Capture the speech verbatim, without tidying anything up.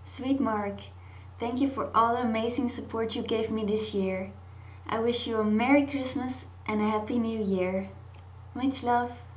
Sweet Mark, thank you for all the amazing support you gave me this year. I wish you a Merry Christmas and a Happy New Year. Much love.